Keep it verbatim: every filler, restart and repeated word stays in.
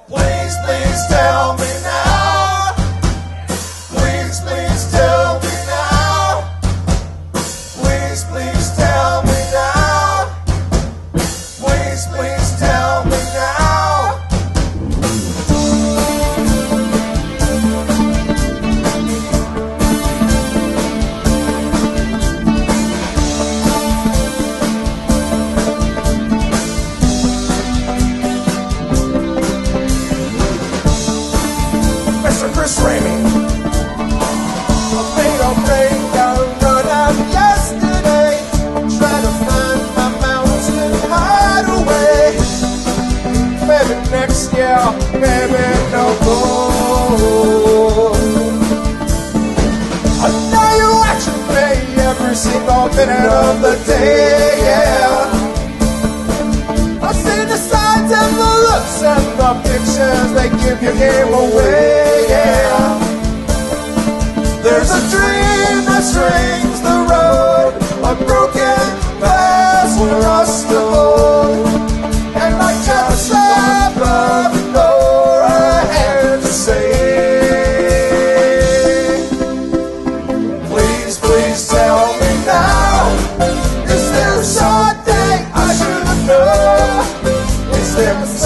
Please, please tell me now. Please, please tell me now. Please, please tell me now. Please, please tell me now. Mister Chris Ramey. I made a break, got a run out yesterday. Trying to find my mountain hideaway. Maybe next year, maybe no more. I know you watching me every single minute of the day, yeah. I see the signs and the looks and the pictures, they give your game away, yeah. There's a dream that strings the road, a broken glass for us to hold. And I can't stop but know I had to say, please, please tell me now. Is there a short day I should have known? Is there a